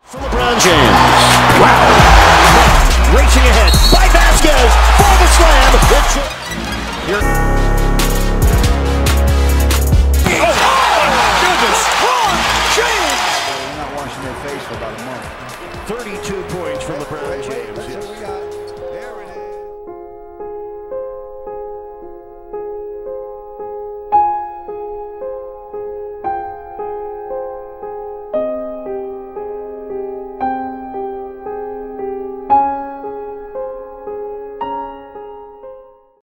For LeBron James. Wow. Racing ahead by Vasquez for the slam. Here.